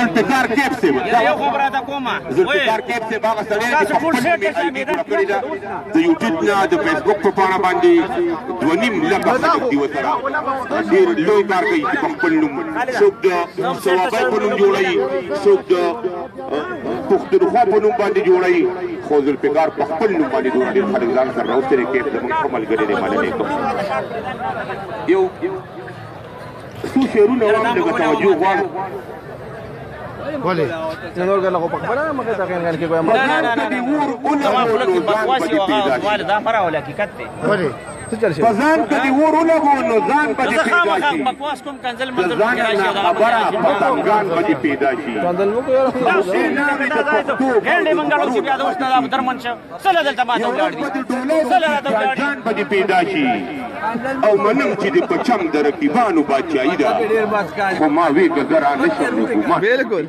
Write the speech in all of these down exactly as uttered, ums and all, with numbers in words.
ذوالفقار کیف سے یو خبره ده کومه ذوالفقار کیف سے باغ سړی د خپل میټ کړی دا د یوټیوب نه د فیسبوک په پاڼه باندې دوه نیم لکه خلک دی وسره ډېر لوی کار کوي چې په خپل نوم څوک د ثوابۍ په نوم جوړوي څوک د پښتونخوا په نوم باندې جوړوي خو ذوالفقار په خپل نوم باندې دونه ډېر خلک ځان سره راوستلی کیف زموږ ښه ملګری دی مننې کوم یو څو شعرونه وایم لږه توجه غواړم ولې نور ګله خو په خبره مګر تا غیر کې کوم نه نه نه زما خپل کې بکواس یو هغه دا خبره ولا حقیقت دی ولې څه چل شي ځان کدي ور ولګو نو ځان به پیدا شي بکواس کوم کنزل منزل ځان خبره پتنګان به پیدا شي کنزل مو یو ګنده منګړو چې بیا د اوس نه درمن شه سره دلته ما ته ولاړ دي سره ته ولاړ ځان به پیدا شي او منم چې د پچم د رقیبانو بادشاہي ده خو ما وی ګذرا نشم حکومت بالکل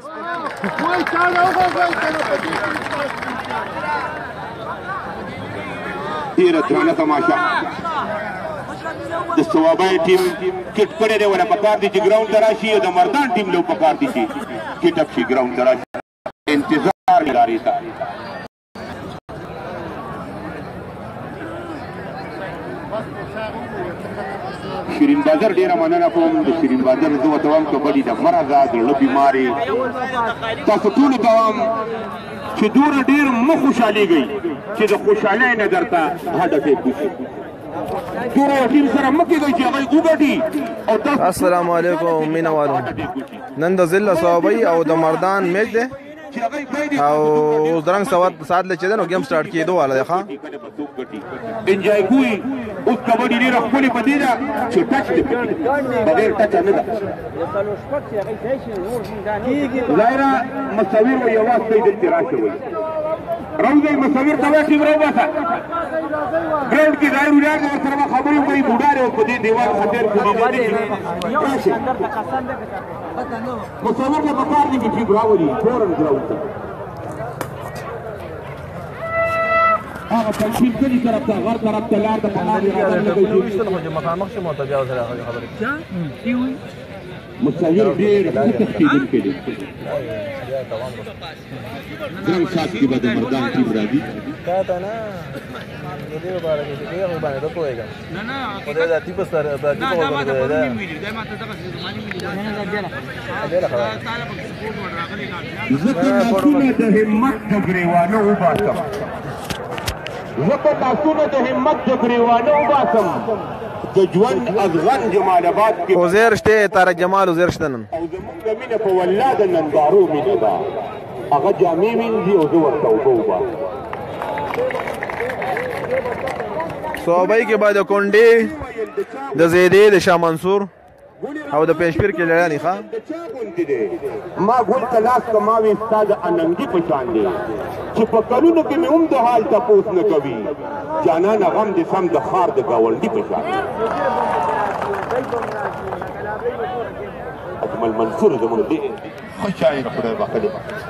ډېره درانه تماشا د ثوابۍ ټیم کټ کړی دی ونه پکار دي چې ګراونډ ته راشي او د مردان ټیم له پکار دي چې کټ اپ شي ګراونډ ته راشي انتظار لري تا شیرین بازار ډیره مننه کوم د شیرین بازار زه ورته وایم کبډي د مرض زړه بیماري تاسو ټولو ته وایم چې دومره ډېر مه خوشحالېږئ چې د خوشحالۍ نه درته هډکۍ کوشي دومره ټیم سره مه کېږئ چې هغوی وګټي. السلام علیکم مینه والو، نن د ضلع ثوابۍ او د مردان میچ دی او اوس د رنګ ساعت له چې دی نو ګیم سټارټ کېدو والا دی. ښه انجای کوي اوس کبډي ډېره ښکلې په دې ده چې ټچ دی بغیر ټچه نه ده. ظاهره مصور و یواز کوي دلته راشئ راوځئ مصور ته وایي ټیم راوباسه ګراونډ کې ظاهر ولاړ دی ورسره به خبرې کوي بوډا دی او په دې دیوال خطر کې راشئ مصور ته پکار دي چې ټیم راولي فورن ګراونډ ته هغه تنظیم کلي طرف ته غر طرف ته لار ته په لارې راځي مخامخ شي متجاوز راغلي خبرې مصور ډېر ښه تښتېدونکی دی. درم ساعت کې به د مردان ټیم راځي تا ته نه د دې لپاره چې دې هغه باندې ته پوهېږم نه نه خو دې دا ټیپ سره دا ټیپ وګورئ دا دا ما ته دغه زماني ملي دا نه نه دی له خبره تعالی په سپورټ ور راغلي زه د همت د ګریوانو وباسم زه په تاسونه د همت د ګریوانو وباسم د ژوند افغان جمال آباد کې عزیر شته طارق جمال عزیر شته نن او زموږ د مینه په والله د نندارو مینه ده هغه جامې وینځي او زه ورته اوبه وباسم. ثوابۍ کې به د کونډې د زیدې د شاه منصور او د پنجپیر کې لړیانې ښه ما ګل ته لاس که ما وې ستا د اننګي په شان دی چې په کلونو کې مې هم د حال تپوس نه کوي جانانه غم دې سم د ښار د ګاونډي په شان اجمل منصور زموږ ډېر ښه شاعر خدای بخښلي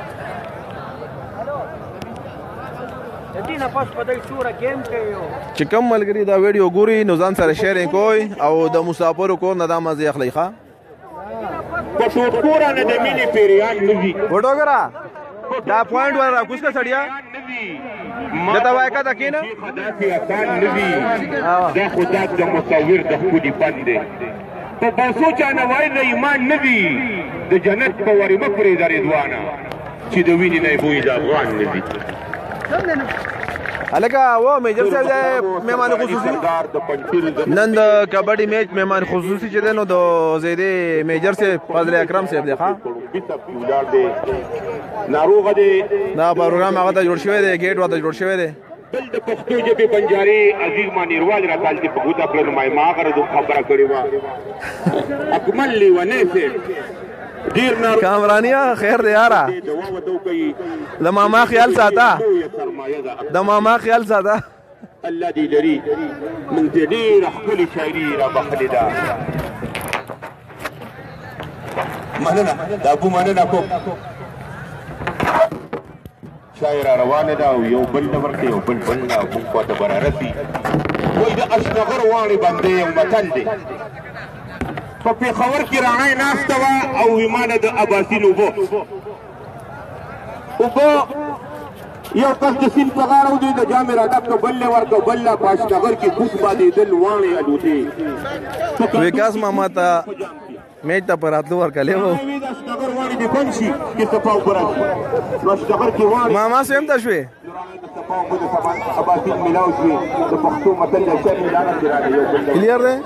چې کوم ملګري دا ویډیو ګوري نو ځان سره شیرینګ کوئ او د مسافرو کور نه دا مزې اخلئ. ښه په ټوټکوره نه د مینې پیریان نه وي فوټوګرا دا پوینټ ور راکوس کا سړیا دته وای کا تکینه داسې آسان نه وي دا خو دا د مصور د ښکلي فن دی په پیسو چا نه وایي د ایمان نه وي د جنت په ورې مه پرېږده رضوانه چې د وینې نه یې بوی د افغان نه وي. هلکه و میجر صاحب دی مهمان خصوصي نن د کبډي میچ مهمان خصوصي چې دی نو د زیدې میجر صاحب فضل اکرم صاحب دی. ښه ناروغه دی دا پروګرام هغه ته جوړ شوی دی ګیټ ورته جوړ شوی دی بل د پښتو ژبې بنجاري عزیز مانیروال راته هلته په ګوته کړه نو ما ما هغه د خبره کړې وه اکمل لیونی صاحب کامرانیا خیر دی یاره د ماما خیال ساته د ماما خیال ساته الله دې لري موږ ته ډېره ښکلې شاعري را بخلې ده. مننه د ابو مننه کوم شاعره روانه ده او یو بل نه ورته یو بل بل نه موږ خواته به رارسي وایي د اشنغر واڼې باندې یو متل دی په پېښور کې راڼۍ ناسته وه او ویمانه د اباسین اوبه اوبه یو کس د سیند په غاړه ودی د جامې را ډک کړه بل یې ورکړه بل لا په اشنغر کې کوس بادېدل واڼې الوتې وکاس ماما ته میچ ته په راتلو ورکړلی و اشنغر واڼې دې بند شي چې صفا اوبه راشي نو اشنغر کې واڼې ماما صاحب ته شوې اباسین ملاو شوې د پښتو متل د شر ملانه کې راغی یو بل کلیر دی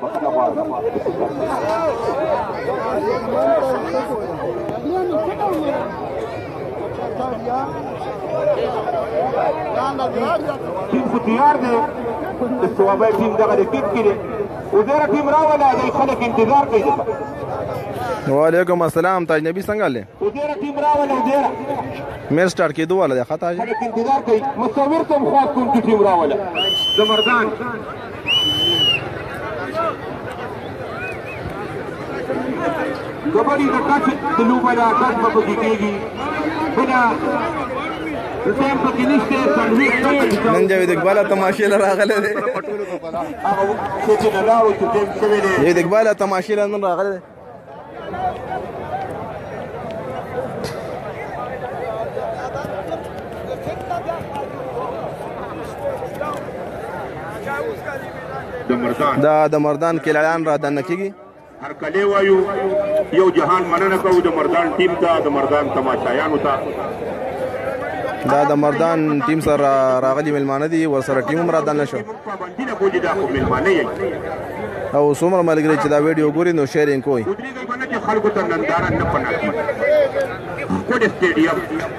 ټیم خو تیار دی د ثوابۍ ټیم دغه د ټیم کې دی وزیره ټیم راوله دی خلک انتظار کوي دلته وعلیکم السلام تاج نبی څنګه لې وزیره ټیم راوله وزیره میچ سٹارټ کېدو والا دی ښه تاج خلک انتظار کوي مصور ته هم خواست کوونکي ټیم راوله د مردان کبډي د ټچ د لوبه ده ټچ به پکې کېږي بله ټایم پکې نشته نن جاوید اقبال تماشې له راغلی دی هغه چې نه لاړو چې ټایم شوی دی جاوید اقبال تماشې له نن راغلی دی دا د مردان کلاړان را دننه کېږي هر کلی وایو یو جهان مننه کوو د مردان ټیم ته د مردان تماشایانو ته دا د مردان ټیم سره راغلي مېلمانه دي ورسره ټیم هم را دننه شو پابندي نه کوي دا خو مېلمانه یې او څومره ملګري چې دا ویډیو ګوري نو شیرینګ کوئ ودرېږئ به نه چې خلکو ته ننداره نه پناه کړي ښکلی سټېډیم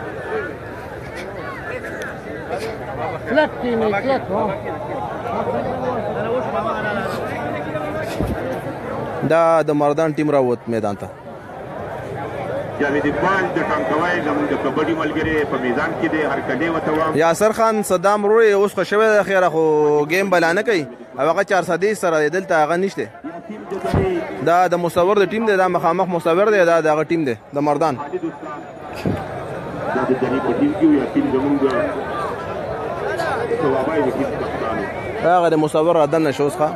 دا د مردان ټیم راووت میدان ته جاوید اقبال د ټانکوای زموږ د کبډي ملګری په میدان کې دی هر کلی ورته وایم یاسر خان صدام وروړی اوس خو شوی دی خیره خو ګیم بلا نه کوي او هغه چار سدې سره دی دلته هغه نشته دا د مصور د ټیم دی دا مخامخ مصور دی دا د هغه ټیم دی د مردان دا د جنې په ټیم کې یا ټیم زموږ ثوابای د ټیم کپتان هغه د مصور را دننه شو اوس ښه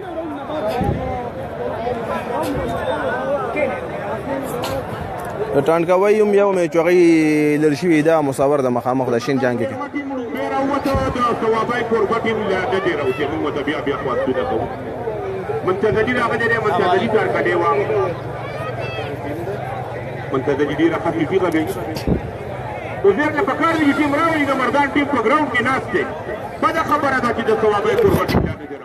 د ټانکوای هم یو میچ هغې لرې شوي دا مصور د مخامخ د شین جنګ کې د ثوابای کوربه ټیم له ډډې راوځي موږ ورته بیا بیا خواستونه کوو منتظري راغلی دی منتظري کار کړی وه منتظري ډېره خفیفي غږوي وزیر له پکار دی چې ټیم راولي د مردان ټیم په ګراونډ کې ناست دی بده خبره ده چې د ثوابای کوربه ټیم له ډډې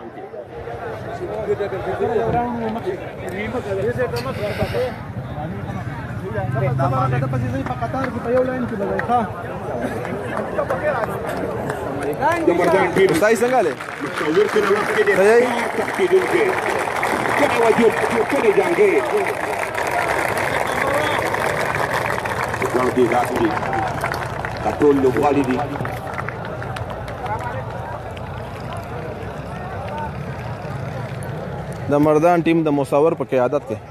راوځي استاد څنګه لې مصور کې نو وخت کې دی تحقیقونکي کله وجود کله جنگي ځان دې راځي کټول لوغالي دي د مردان ټیم د مصور په قیادت کې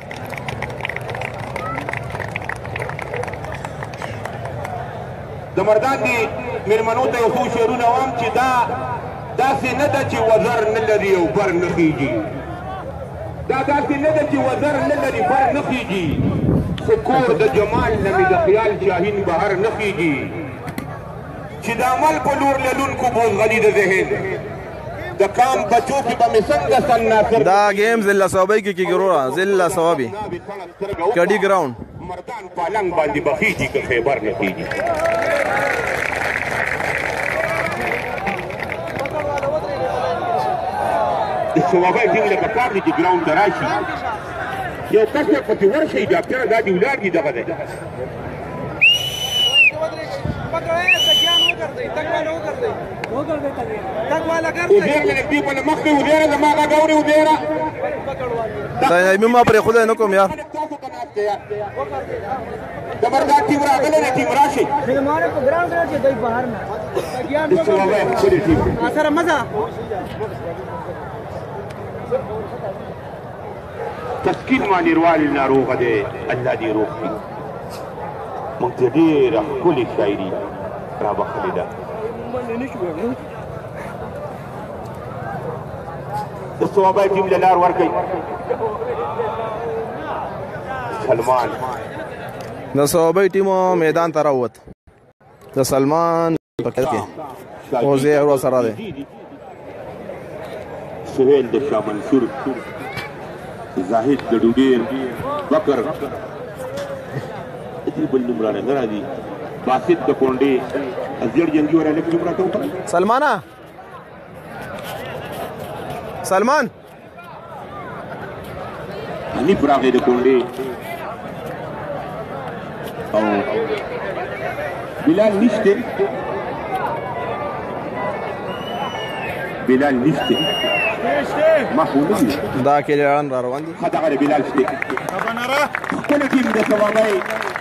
د مردان دي مېرمنو ته یو څو شعرونه وایم چې دا داسې نه ده چې وزر نه لري او بر نه خیږي دا داسې نه ده چې وزر نه لري بر نه خیږي خو کور د جمال نه مې د خیال شاهین بهر نه خیږي چې د عمل په لور للونکو بوزغلي د ذهن د کام بچو کې به مې څنګه سن ناصر دا گیم ضلع صوابۍ کې کېږي وروره ضلع صوابي کډي ګراونډ مردان پالنګ باندې بخیږي که خیبر نه کېږي د ثوابۍ ټیم له پکار دی چې ګراونډ ته راشي یو کس یې پکې ورشئ ډاکټره دا دې ولاړ دي دغه دی ودیر له نږدې په مخ کې ودیره زما غږ اورې ودیره دا ما پرېښودی نه کوم یار د مردان ټیم راغلی دی ټیم راشئ د ثوابۍ ښکلې ټیم تسکین مانیروال ناروغه دی الله دې روغ کړي موږ ته ډېره ښکلې شاعري رابخلې ده د ثوابۍ ټیم له لار ورکوئ سلمان د صوابۍ ټیمو میدان ته راووت د سلمان په کې اوزې ورو سره دی سهیل د شاه منصور زاهد د ډوډیر بکر دې بل نوم را نه راځي باسط د کونډې ازیر جنگي ورا لکه نوم راته وکړه سلمانا سلمان حنیف راغی د کونډې او بلال نشته بلال نشته ما خو نه دا کلیان را روان دي خدای غره بلال شته کله ټیم د ثوابای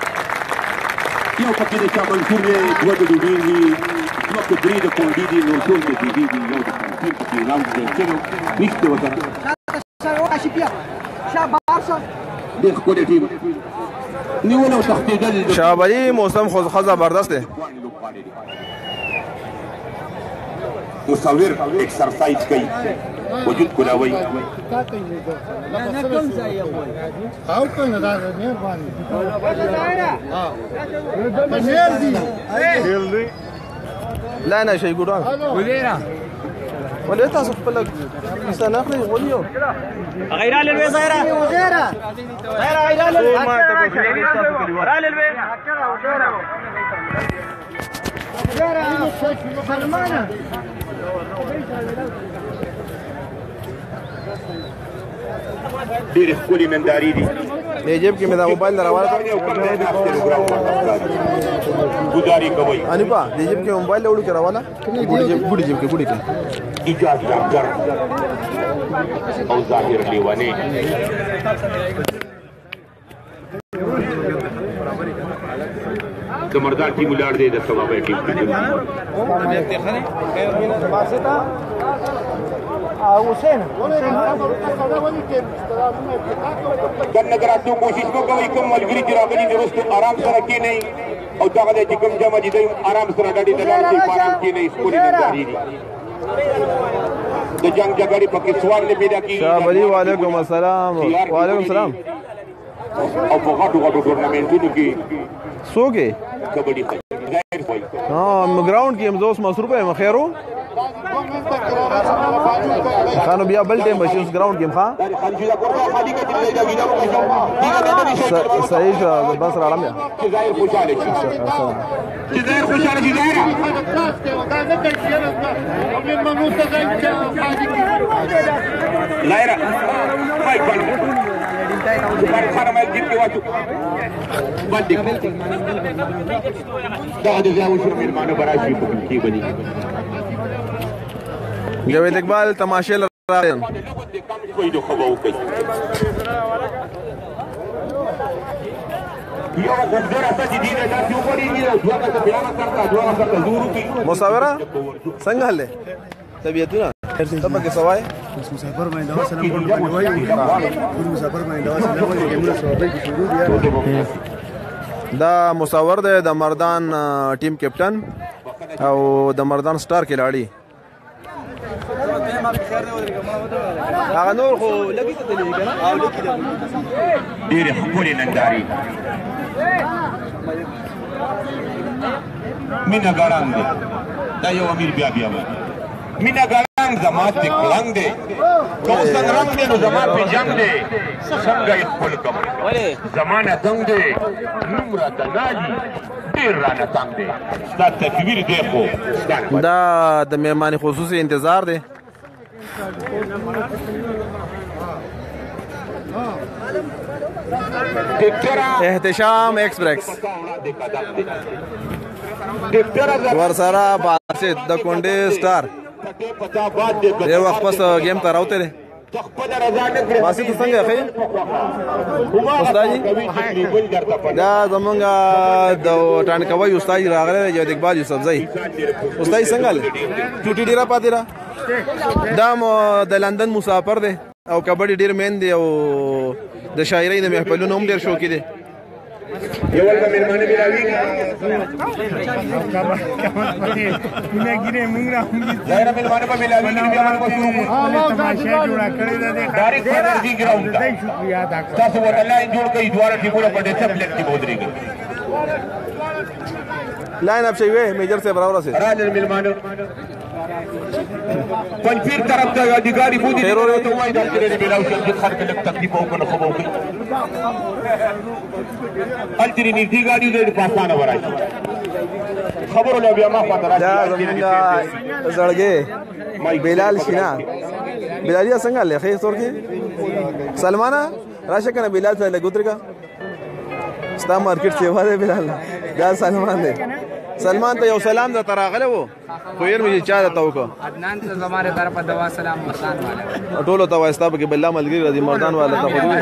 یو پکې د شاه منصور دی دوه د ډوډۍ دي دوه کبري د کونډې دي نور ټول د دې دي یو د ټیم پکې راوځي چې نشته وته د خپل ټیم نیول او تختیدل شابالي موسم خو زبردست دی مصور ایکسرسایز کوي وجود کولاوي لا نه شي ګوران ولې تاسو خپل کیسه نه اخلي غوړیو غیر الوی زهرا زهرا زهرا غیر الوی ما ته په شي تاسو کلی ور الوی زهرا سلمانه ډېر ښکلي نندارې دي دې جیب کې مې دا موبایل راوړل ګزاري کوي انیپا دې جیب کې موبایل وړو کې راواله ګوډي جیب ګوډي جیب کې ګوډي کې اجازه ډاکټر او ظاهر لیوانی د مردان ټیم ولاړ دی د ثوابای ټیم حسین د نظراتو کوشش وکوي کوم ملګري چې راغلي دي وروسته آرام سره کېنئ او دغه دی چې کوم جمع دي دوی آرام سره ډډې ته لاړ شي په آرام کېنئ ښکلې نندارې دي د جنګ جګړې پکې سوال نه پیدا کېږي شابالي وعلیکم السلام وعلیکم السلام او په غټو غټو ټورنمنټونو کې څوک یې کبډي ظاهر وایي ها ګراوند کې هم زه اوس مصروف یم خیرو خانو بیا بل ټیم بشي اوس ګراوند کې ښه صحیح شو بس راړم یا چې ظاهر خوشاله شي چې ظاهر خوشاله شي ظاهر لایرا مایک باندې پر خانه مې جیب کې واچو باندې دا د ځاو شو مېرمانه براشي په کې باندې جاوید اقبال تماشې لراین کوئی دو خبرو کوي یو غوډر اساس دي دا چې وګوري نه دوه کا بیان کرتا دوه کا زورو کی مصاوره څنګه هله طبيعتونه تبه کې سوای مسافر مې دا سلام کوم باندې وایي مسافر مې دا سلام وایي موږ صحابه کې شروع دي دا مصور دی د مردان ټیم کیپټن او د مردان سٹار کلاړي هغه نور خو لګي ته تللی کنه او لګي دا ډېر ښکلې نندارې مینا ګړنګ دی دا یو امیر بیا بیا وایي مینا ګړنګ زما د کلنګ دی که څنګه رنګ دی نو زما په جنګ دی څنګه یې خپل کم زمانه دنګ دی نوم راته نالي ډېر رانه تنګ دی ستا تصویر دی خو دا د مهرباني خصوصي انتظار دی احتشام ایکسپریس ورسره باسط د کونډې سٹار یو وخت پس گیم ته راوته دی باسط څنګه ښه استاد دا زمونږ د ټانکوي استاد راغلی دی جاوید اقبال یوسفزئی استاد څنګه چوټي ډیره پاتې را دا د لندن مسافر دی او کبډي ډیر مین دی او د شاعرۍ د محفلونو هم ډیر شوقي دی یو ول به مېلمانه ملاویږي ظاهره مېلمانه به ملاویږي بیا موږ به شروع کړو ډایرکټ انرژي ګراوند تاسو ورته لاین جوړ کړئ دواړه ټیمونه په ډسپلین کې به ودرېږي लाइन अब चाहिए मेजर से बराबर से راځي مېلمانه پنځیر طرف ته ادګاری بودی ته وایي دا چې ملاو شي چې خلک لږ تکلیف وکړي خو وکړي التری نږدې ګاډي دې په اسانه ورایي خبرو له بیا ما خاطر راځي زړګي بلال شینا بلالیا څنګه لخي سور کې سلمانا راشه کنه بلال ته لګوتر کا ستا مارکیټ سیوا دی بلال دا سلمان دی سلمان ته یو سلام در تراغله وو خو ير مې چا ته وکړه عدنان ته زماره طرف دوا سلام مردان والا ټولو ته واسطه به بالله ملګری راځي مردان والا ته خو دې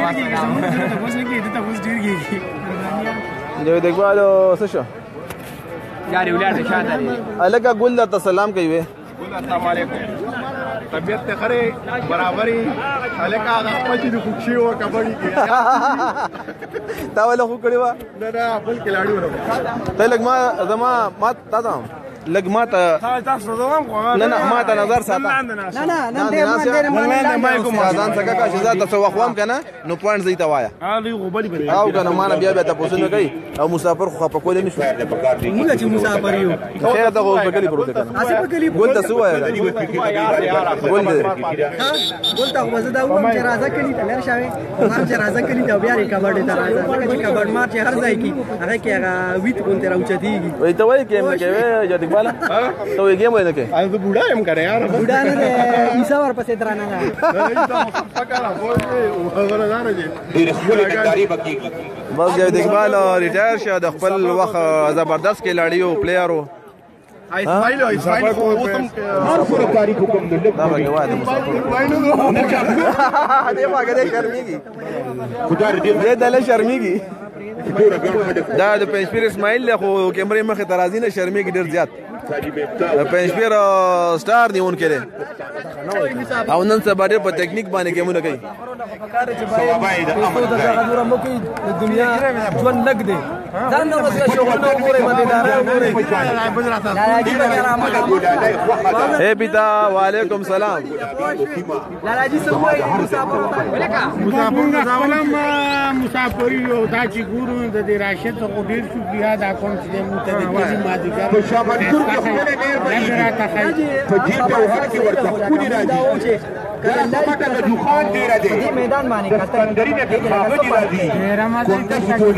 جو دګوالو څه شو یاري ولادت شاده دي الګه ګل ته سلام کوي السلام علیکم طبیعت ته خره برابرۍ الکه هغه خپل چې خوشي او کبډي کې تا ولا خو کړی و نه نه خپل کلاړي ورو ته لګ ما زما ما تا ته لګ ما ته تاسو زما نه نه ما ته نظر ساته نه نه نه نه ډېر ما ډېر ما کوم ځان څنګه کا چې زړه تاسو وخوام کنه نو پوینټ زی ته وایا علي غوبلی بری او کنه ما نه بیا بیا تاسو نه کوي او مسافر خو په کول نه شو موږ چې مسافر یو خیر ته غو په کلی پروت کنه اسی په کلی ګول ته سو وایا ګول دې ګول ته وځه دا و چې راځه کلی ته لر شاوي هر چې راځه کلی ته بیا ری کبډ ته راځه چې کبډ مار چې هر ځای کی هغه کې هغه ویت کون ته راوچتيږي وای ته وای کې مې کوي جدي بالا ته وای کې مې نه کې اې بوډا يم کنه یار بوډا نه ایسا ور پسې درانه نه پکړه وای هغه نه راځي ډېر خپل کاری بکیږي بس جدي اقبال ریټایر شه د خپل وخت زبردست کې لاړیو پلیئرو اسماعیل اسماعیل خو اوسم خپل کاری حکم دلته دا به وای ته مسافر دې ما کې شرمېږي خدای دې دې دله شرمېږي دا د پنځپیر اسماعیل له خو کیمرې مخه ترازی نه شرمېږي ډېر زیات پنځپیر سٹار نیون کړي او نن سبا ډېر په ټیکنیک باندې گیمونه کوي سوابای د امن د دنیا ژوند لګ دی ځان نو وسه شغل نو ګوره مدیدار ګوره اے پیتا وعلیکم سلام لالا جی سموي مسافر مسافر زاولم مسافر یو دا چې ګورو د دې راشد خو ډیر شکریا دا کوم چې موږ ته د دې مادیګر په شابه ټول کې خپل ډېر په جیب او هر کې ورته کولی راځي دا پټه د دوخان ډیر دی دې میدان باندې کتل سندري نه په هغه دی راځي کوم څه ټول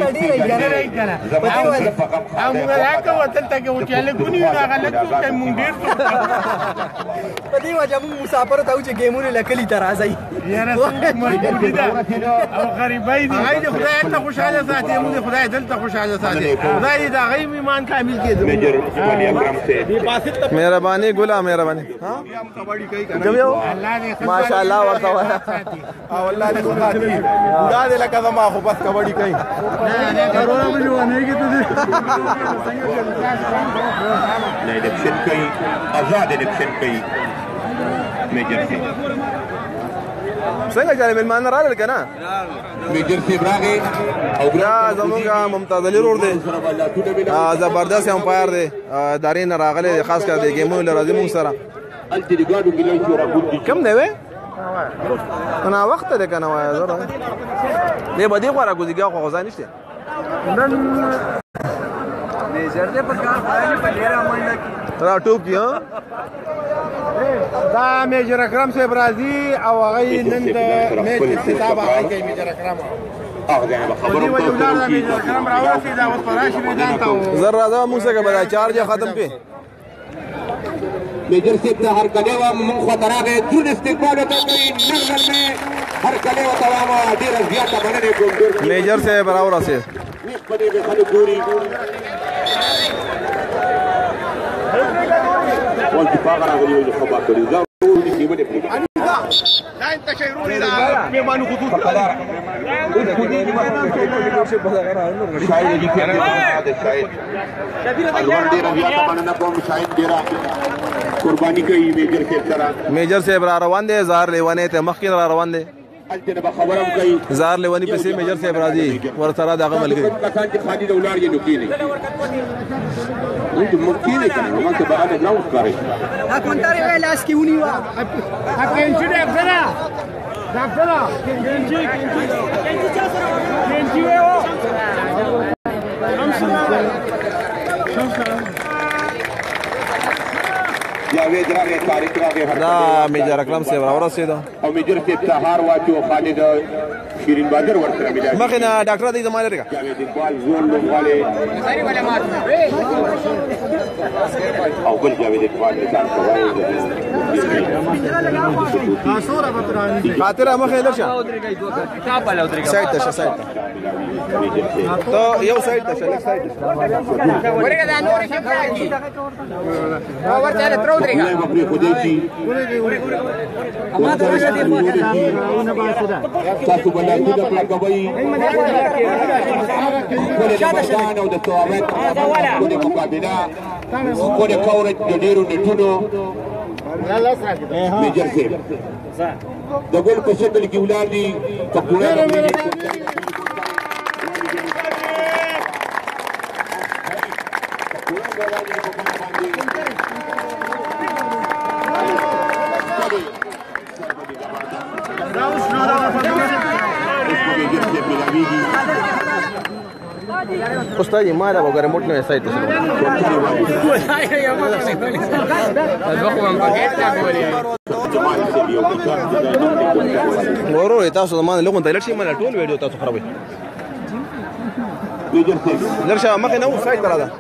او موږ راکو وتل ته کې وچاله کونی هغه لکه چې مونږ ډیر په دې وجه موږ مسافر ته چې گیمونه لکلی تر راځي یاره مجبوری ده او غریبای دي هاي خدای ته خوشاله ساتي موږ خدای دلته خوشاله ساتي خدای دا غي ایمان کامل کړي میجر ولی اکرم سے مهرباني ګلا مهرباني ها کبډي کوي کوم یو ماشاءالله ورته وایا او الله دې خدای دا دې لکه زما خو بس کبډي کوي نه نه کرونا مې ونه کېته دي نه الیکشن کوي آزاد الیکشن کوي میجر سے څنګه چاله مېلمان راغل کنه میجر سے راغی او دا زمونږ ممتاز علي رور دی زبردست امپایر دی دارین راغله خاص کر دی گیمونو لرازي مون سره التی ګاډو کې لای شو را ګوندي کم دی وې انا وخت ده کنه وای زره دې باندې غوړه ګوزیګه خو غزا نشته نن میجر دې په کار باندې په ډیر منډه کې را ټوب کی ها دا میجر اکرم صاحب راځي او هغه نن د میچ اختتام هغه کوي میجر اکرم هغه نه خبرو ته میجر اکرم راوځي دا اوس پراشي میدان ته زر راځه موږ څنګه بل چارج ختم کې میجر صاحب ته هر کله و مون خو تراغه جون استقبال وکړي نظر میں هر کله و تمام ډیر زیاته باندې کوم میجر سے برابر اسه نیک پدې به خلک ګوري وانت پاغه راغلی وي خبر کړی دا ټول دې باندې پلی دا انت شیرونی دا میمانو خطوط شاید دې کې دا شاید الوان دې راځي باندې نه کوم شاید دې را قرباني کوي میجر صاحب سره میجر صاحب را روان دي زار لیوانه ته مخکې را روان دي الته به خبرم کوي زار لیونی پسې میجر صاحب راځي ورسره دغه ملګری کسان چې خالي دولار یې نو کېنی انت ممکن ہے کہ ما ته بعد نو کاری دا کونتاري ویلاس کی ونیوا کینچی دې افسرا افسرا کینچی کینچی چا سره کینچی و جاوید راغی طارق راغی دا میجر اکرم صاحب راورسېدو او میجر صاحب سهار واچو خالد شیرین بادر ورسره ملایي مخې نه ډاکټر دی زما لري جاوید اقبال زول لوغواله او بل جاوید اقبال نشان کوي تاسو را بترانی خاطر مخې لشه سایت ته سایت ته یو سایت ته لیک سایت ورګه دا نور څه کوي او ورته له ترو درګه خپل خدای شي ما ته ورته دی تاسو باندې د خپل کوي شاده شاده او د توابت د مقابله کو د کورج د ډیرو نټونو میجر صاحب د ګل په شکل کې ولار دي پکوړه استاد ما دا وګوره موټ نه سایت ته ورو تاسو زمانه لغون ته لشي مله ټول ویډیو تاسو خرابوي لرشه مخه نو سایت کرا دا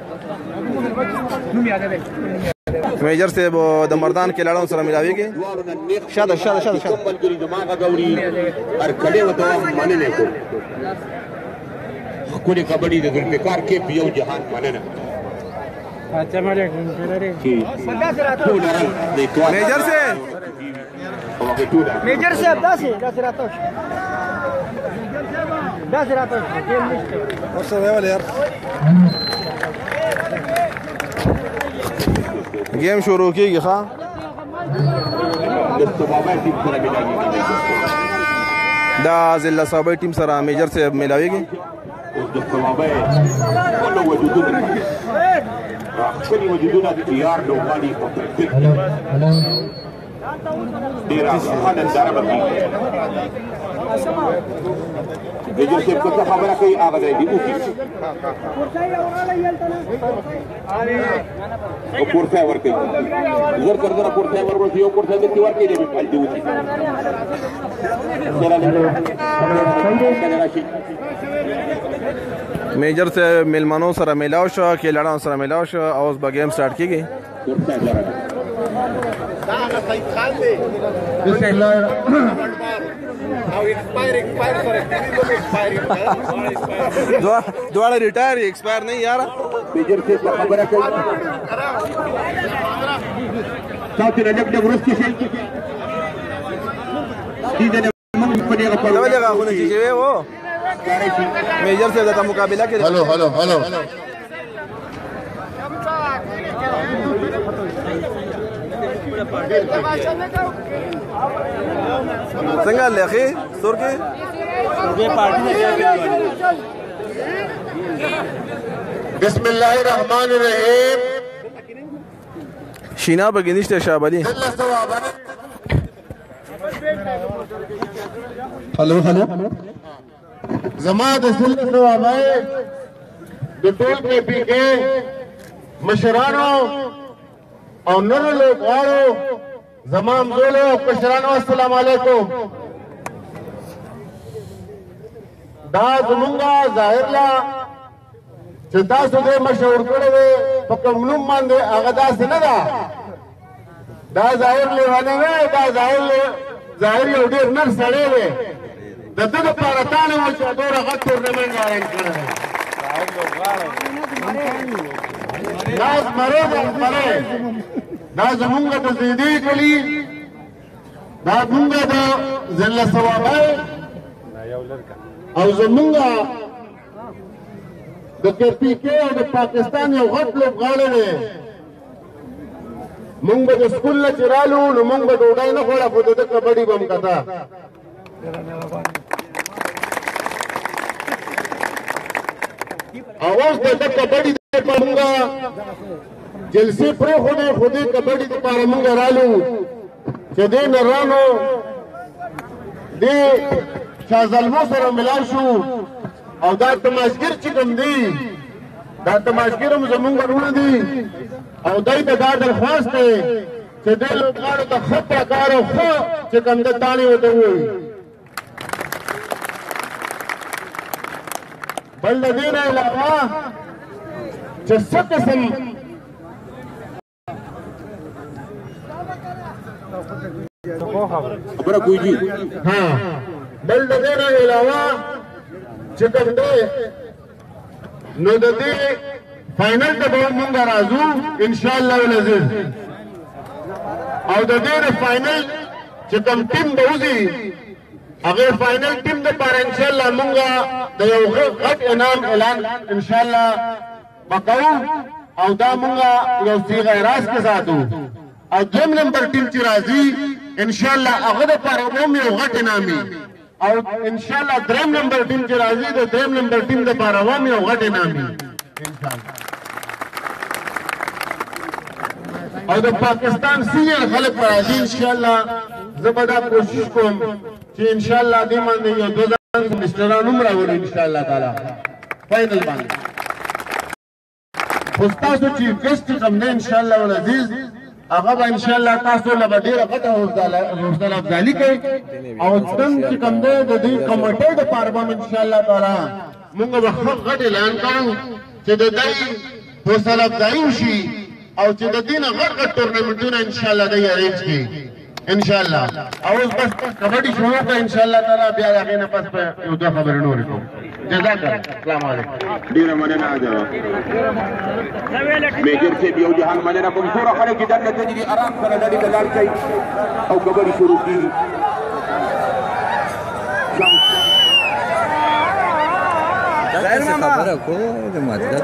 میجر صاحب د مردان کې لاړو سره ملاويږي شاده شاده شاده شاده بلګری دماغ غوړي هر کله وته مننه کو کولی کبډي د ذوالفقار کې یو جهان مننه اچھا مړ میجر صاحب میجر صاحب داسې داسې راته داسې راته ټیم نشته اوسه ویل یار گیم شروع کیږي ښا دا ضلع صوبای ټیم سره میجر صاحب ملاويږي د ثوابه ټول وجودونه ټول وجودونه د تیار لوبالي په پرفیکټ ډیر خانه ضربه کوي میجر صاحب څه خبره کوي هغه دی او کورسه ورکړي زر کړه کورسه ورکړي یو کورسه د تیوار کې دی په دې وتی میجر سے ملمنو سره ملاو شو کې لړان سره ملاو شو او اوس به گیم سٹارټ کیږي بسم الله او ایکسپایر ایکسپایر سره ایکسپایر دوړه ریټایر ایکسپایر نه یار میجر سے خبره کوي تاسو نه لګ لګ ورسته شي دې نه موږ په دې غوړو دا لګه غونه چې وو میجر سے دا مقابله کې هلو هلو هلو څنګه لخي سور کې بسم الله الرحمن الرحیم شینا بګینشته شابلی هلو هلو زما د سل ثوابه د ټول کې پیګه مشرانو او نور لوګارو زمام زولو مشرانو السلام علیکم دا زمونږه ظاهر لا چې تاسو دې مشهور کړی دی په کوم نوم باندې هغه داسې نه ده دا ظاهر لیوانه نه دا ظاهر ظاهر یو ډېر نر سړی دی د ده دپاره تا نه و چې دومره غټ ټورنمنټ رارنګ کړی دا زمری ده زمری دا زمونږ د زیدي کلي دا زمونږ د ضلع صوابی او زمونږ د کرپیکې او د پاکستان یو غټ لوبغاړی دی مونږ به د سکول نه چې رالو نو مونږ به ډوډۍ نه خوړه خو د ده کبډي به م کته اوس د کبډي د پامونګه جلسې پرې خو دې خو دې کبډي د پاره مونږ رالو چې دې نرانو دې شاه زلمو سره ملاو شو او دا تماشګر چې کوم دی دا تماشګر هم زمونږ ورونه دي او دای ته دا درخواست دی چې دې لوبغاړو ته ښه پرکار او ښه چې کوم د تاڼې ورته ووایي بل د دې نه علاوه چې څه قسم خبره کوي جی ها بل د دې نه علاوه چې کوم دی نو د دې فائنل ته به مونږ راځو ان شاء الله العزیز او د دې فائنل چې کوم ټیم به وځي هغه فائنل ټیم د لپاره ان شاء الله مونږ د یو غټ انعام اعلان ان شاء الله وکړو او دا مونږ یو صيغه راز کې ساتو او دویم نمبر ټیم چې راځي ان شاء الله هغه د لپاره هم یو غټ انعامي او ان شاء الله دریم نمبر ټیم چې راځي د دریم نمبر ټیم د لپاره هم یو غټ انعامي ان شاء الله او د پاکستان سینیر خلک راځي ان شاء الله زبدا کوشش کوم چې ان شاء الله دې باندې یو دوه ځان مستران عمر راوړي ان شاء الله تعالی فائنل باندې خو تاسو چې ګست کوم نه ان شاء الله العزیز هغه به ان شاء الله تاسو له ډیره غټه حوصله افزالي کوي او څنګه چې کوم دی د دې کمیټې د پاره ان شاء الله تعالی موږ به غټ اعلان کوو چې د دې حوصله افزالي وشي او چې د دې نه غټ غټ ټورنمنټونه ان شاء الله دی ارینج کړي ان شاء الله او بس کبډي شروع کړه ان شاء الله تعالی بیا هغه نه پس یو دوه خبرې نور کوم جزاک الله السلام علیکم ډیره مننه ده میجر سے یو جهان مننه کوم ټول خلک چې دلته دي آرام سره لړۍ ته لاړ شي او کبډي شروع کیږي خبره کوو د مدد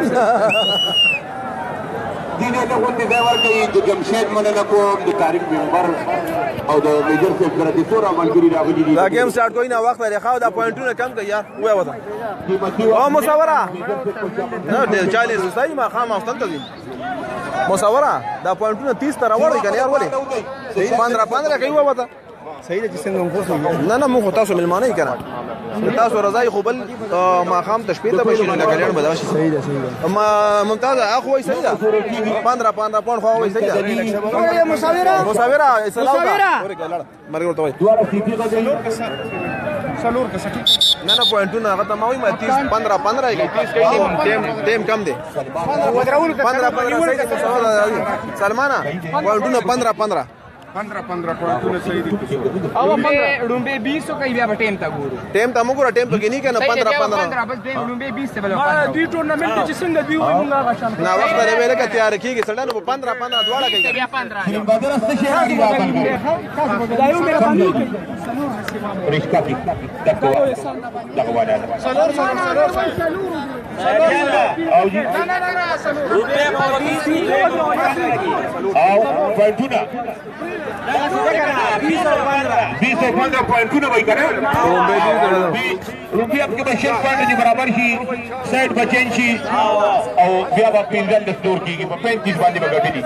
دینه ته غونډې ځای ورکوي د جمشید مننه کوم د طارق ممبر او د میجر صاحب سره د څو ملګري راغلي دي دا گیم سٹارټ کوي نه وخت لري خو دا پوینټونه کم کوي یار وای وته او مصوره نه ډیر چالیس صحیح ما خام واستن ته دي مصوره دا پوینټونه تیس تر اور دي کنه یار ولې پندرہ پندرہ کوي وته صحیح ده چې څنګه موږ خو نه نه موږ تاسو ملمانه یې کړه تاسو رضای خو بل ما خام تشبیه ته بشي نه کلیان بداشي صحیح ده صحیح ده ما ممتاز اخو وای صحیح ده پندرہ پندرہ پوینټ خو وای صحیح ده مصاوره مصاوره اسلام مرګ ورته وای سلور کا سټی نه نه پوینټونه هغه ته ما وای ما تیس پندرہ پندرہ کې تیس کې ټیم ټیم کم دی پندرہ پندرہ صحیح ده سلمانا پوینټونه پندرہ پندرہ پندرہ پندرہ پوینټونه صحیح دي او په ډومبه بیس کوي بیا په ټیم تا ګورو ټیم ته موږ ټیم په کې نه کنه پندرہ پندرہ بس ډومبه بیس ته بل دوی ټورنمنت چې څنګه دی وای موږ هغه شان نه وخت لري ویل کې تیار کیږي سړانو په پندرہ پندرہ دواړه کوي بیا پندرہ بدر است شي راځي دا یو میرا باندې رشکا کی دغه دغه وړه سلور سلور سلور او جی نه نه نه سلور او پوینټونه बीस और पंद्रह पॉइंट वही करें रुपये आपके पास शेयर पॉइंट जी बराबर ही साइड बचेंशी और व्या बापी इंजन दस्तूर की पैंतीस वाली बगड़ी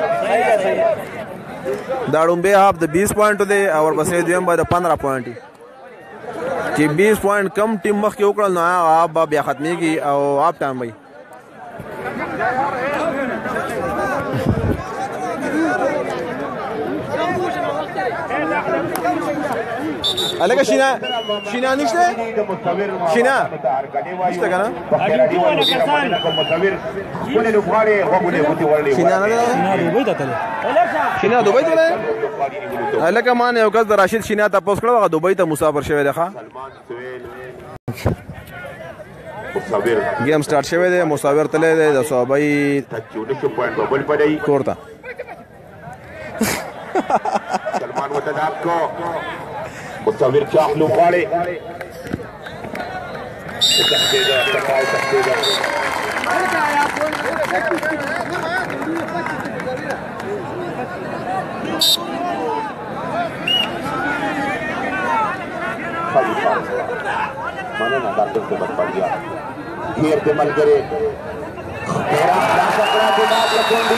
दाड़ूं बे आप द बीस पॉइंट दे और बस ये दियम बाद पंद्रह पॉइंट कि बीस पॉइंट कम टीम मख के उकड़ल ना आप बा या खत्मी की और आप टाइम भाई अलग شینا شینا نشته شینا نشته کنه شینا نه دوبۍ ته تله شینا دوبۍ ته الګ مان یو کس د راشد شینا ته پوس کړو هغه دوبۍ ته مسافر شوی دی ښا گیم سٹارټ شوی دی مسافر تله دی د صوبۍ کوړه سلمان وطن आपको मुसाविर चाहलू वाले सकतेगा टकाल सकतेगा تیر دې ملګري ډېره خلاصه کړه بلال لکونډي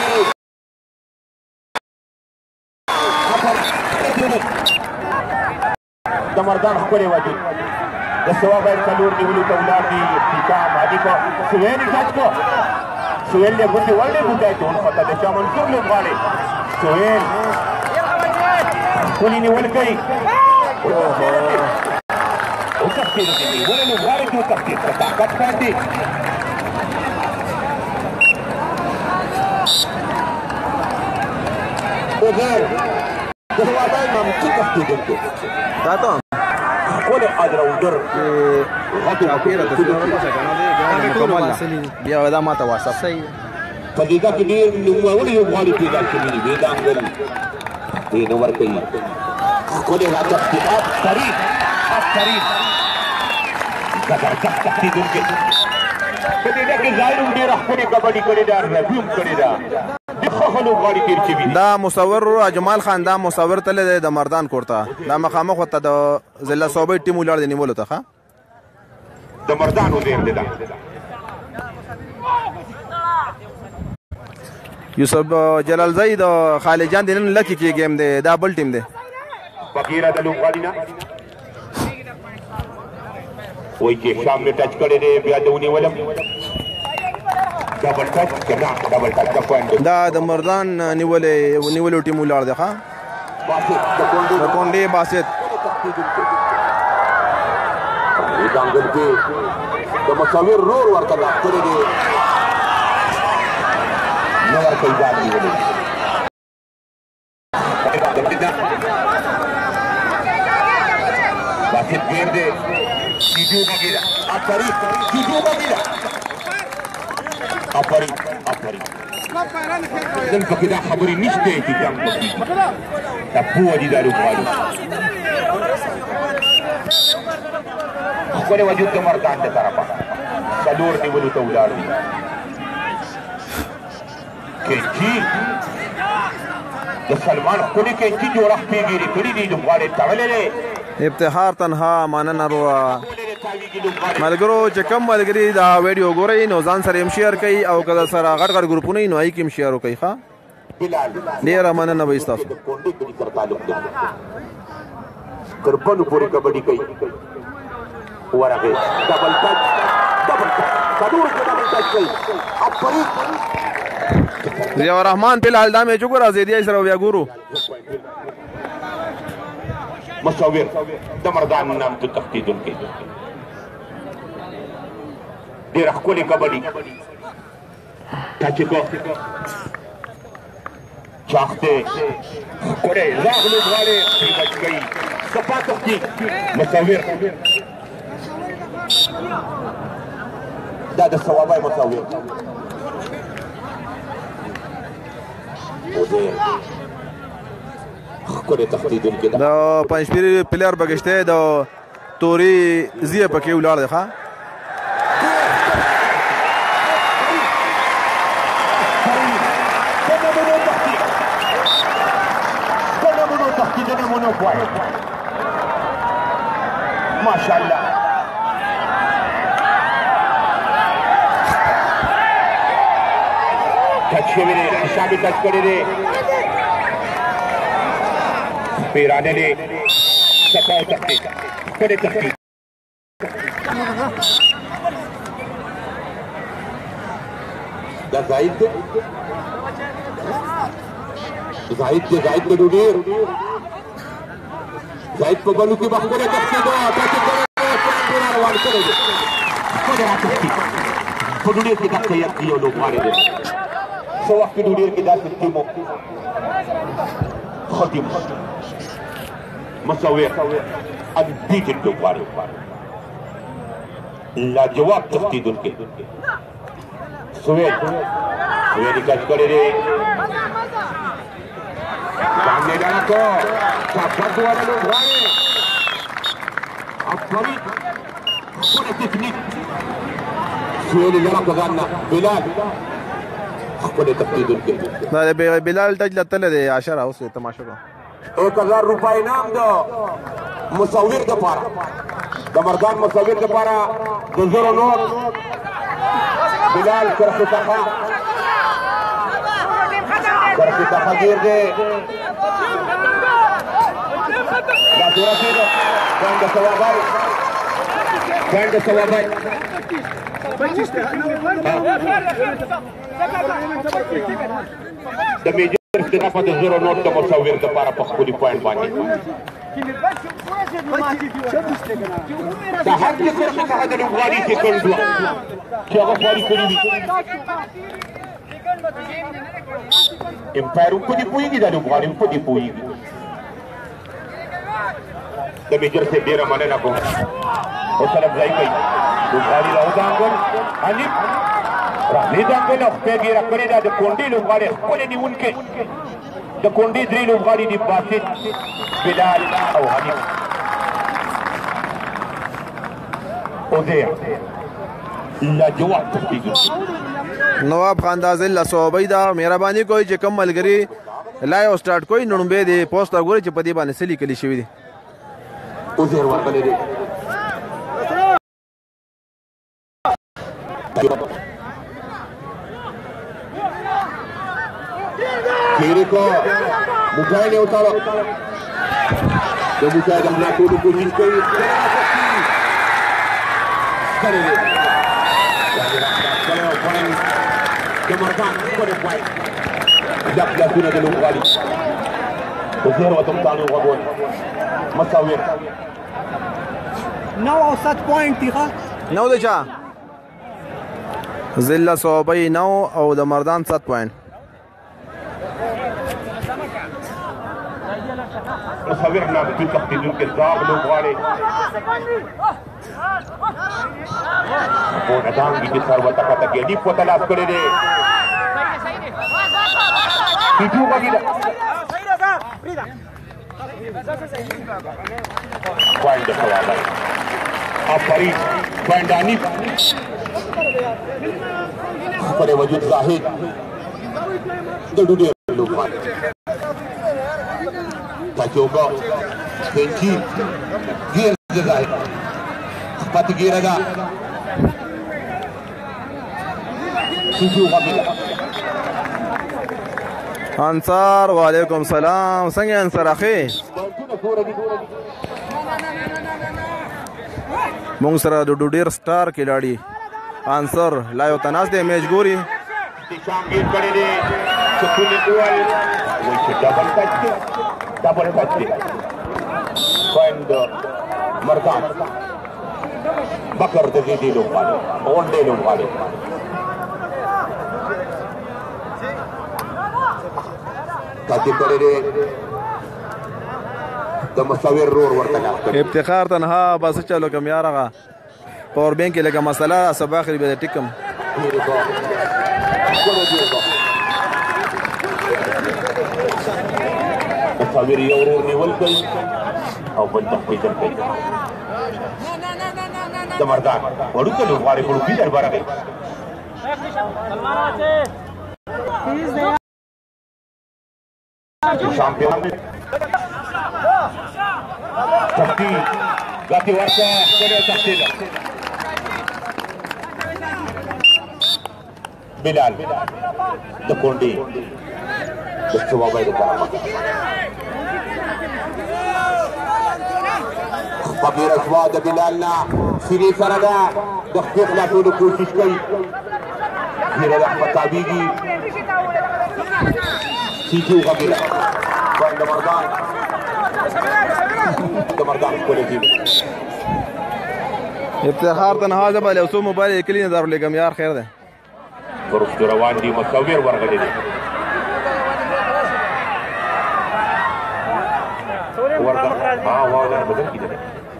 د مردان ښکلی وجود د سوا باید څلور نیولو ته ولاړ دي اختتام عادي کو سویل یې ټچ کو سویل یې ګوتې وړلې ګوتې ته ونښته د شاه منصور لوبغاړی سویل ښکلي نیول کوي وتښتېد د نیولې لوبغاړي کې وتښتېد په طاقت باندې وغیر د سوا باید ممکن تښتېدونکی دا ته ښکلی آلراونډر چاپېره تصویر ورپسې که نه دی مکمل ده بیا دا ماته واسپ په لیګه کې ډېر نوموړي لوبغاړي پیدا شوي دي ویدا انګل دې نه ورکوي ښکلی راجښتي افرین افرین زبردست تښتېدونکی په لیګه کې ظاهر ډېره ښکلې کبډي کړې ده ربي هم کړې ده دا مصور اجمال خان دا مصور تللی دی د مردان کور ته دا مخامخ ورته د ضلع صوبۍ ټیم ولاړ دی نیولو ته ښه د مردان وزیر دی دا یوسف جلالزی د خالجان د نن لکي کې ګیم دی دا بل ټیم دی بغیره د لوبغاړي نه وایي چې شام مې ټچ کړی دی بیا د ونیولم ډبل ټچ کنه ډبل ټچ د پوینټ دا د مردان نیولې نیولو ټیم ولاړ دی ښه د کونډې باسط ځانګړ کې د مصور رور ورته لاس کړی دی نه ورکوي ځان نیولې باسط ګیر دی سیدو بګیره افرین سیدو بګیره افرین افرین دلته کې دا خبرې نشته چې جنګ وکړي دا پوه دي دا لوبغاړي ښکلی وجود د مردان د طرفه څلور نیولو ته ولاړ دي کینچي د سلمان ښکلي کینچي جوړښت پیګیري کړي دي لوبغاړي تړلی دی افتخار تنها مننه روا ملګرو چې کم ملګري دا ویډیو ګورئ نو ځان سره هم شیر کوي او که سره غټ غټ ګروپونه وي نو هغې کې هم شیر وکړئ ښه ډېره مننه به ستاسو تربنو پورې کبډي کوي ورغې ډبل ټچ ډبل ټچ څلور کې ډبل ټچ کوي افرین ضیاء الرحمن فلحال دا میچ وګوره زیدیای سره بیا ګورو مصور د مردان نام ته تښتېدونکی ډېره ښکلې کبډي ټچ کو چاق دی ښکلی راغ لوبغاړی پرې بچ کوي صفا تښتي مصور دا د ثوابای مصور ښکلی تښتېدونکی د پنجپیري پلیر بګشتی د تورې زیه پکې ولاړ دی ښه ماشاءالله ټچ شوی دی حسابي ټچ کړی دی پیرانه دی صفا وتښتېد ښکلی تښتېد دا زاید دی زاید دی زاید دی ډېر زاید په بلو کې به ښکلی تښتېده ټچ یې کړی دی روان کړی دی ښکلی راتښتي په ډوډۍ کې دقه یو لوبغاړی دی څه وخت کې ډوډۍ کې داسې ټیم و ښه ټیم مصور unbeaten لوبغاړی لاجواب تښتېدونکی سویل سویل یې ټچ کړی دی ځان یې ډډه کړ چاپټ والا لوبغاړی افرین ښکلی تکنیک سویل یې لره کړ ځان نه بلال ښکلی تښتېدونکی دا د بلال ټچ له تللی دی عاشره اوس یې تماشا کړه ایک ہزار روپے انعام دو مصور دپاره د مردان مصور دپاره د زرو نوټ بلال کرخی تخا کرخی تخا گیر دے راسو رسی دو بند سوابای بند سوابای د میجر ستنه په زورو نوٹ د مصور د پاره په خولي پوینټ باندې دا هر څه څه څه د لوغاري کې کړو چې هغه فاري کړی دي امپایر په دې پويږي د لوغاري په دې پويږي د میجر سے ډیره مننه کوم او سلام ځای کوي لوغاري راوځانګل علي راځي دا په نو په ګیره کړی دا د کونډې لوغاري خپل نیونکې د کونډې درې لوغاري دی باسط بلال او علي نواب خاندازل لسوبی دا مهرباني کوي چې کم ملګری لایو سٹارټ کوي نړمبه دی پوسټ وګوري چې په دې باندې سلی کلی شوی دی او زیر ورغلی دی کیری کو مجھائی نے اتارو جو مجھائی نے اپنا ٹولو کوشش کوئی کرے دے Kemarkan, kode kuat. Dak dak guna dulu kali. Uzur wa tumtani wa gol. Masawir. نو او ست پوینټ دی ښه نو د چا ضلع صوبۍ نو او د مردان ست پوینټ مصور نه د تقدیدونکو ځاب لوغواړي په ندان کې ثروت پته کې دی په تلاش کړی دی کیټو باندې پوینټ سوال افری پاندانی پر وجود زاهد د ډوډۍ لوغواړي Pacoba, Benci, Gear Zai, Pati Giraga, Suju Habila. انصار وعلیکم سلام څنګه انصار اخی مونږ سره د ډوډیر سٹار کلاړي انصار لایو تناس د میچ ګوري شامګیر کړي دي چکول ډول وای چې ډبل ټچ ډبل ټچ پوینټ مرکان بکر د دې دی لوغاله اون دی لوغاله کاټي کړي دي د مصور رور ورته افتخار تنها بس چلو کم یارغه پاور بینک لګه مسله سبا اخري به ټیکم مصور یو رور نیول کوي او بل تخفیض کوي د مردان وړو ته لوغاړي وړو کې درباره کوي شامپیون تختی غاتی ورکا کله تختی بلال د کونډي د ثوابای د کارما خبر اسوا د بلال نا سری سره دا د خپل خلاصولو کوشش کوي ګیره د مطابقي سیټو خبره باندې مردان د مردان کولې دي افتخار تنها زبل او سو موبایل کلی نظر لګم یار خیر ده ورست روان دي مصور ورغلي دي ورغه ها وا بدل کیده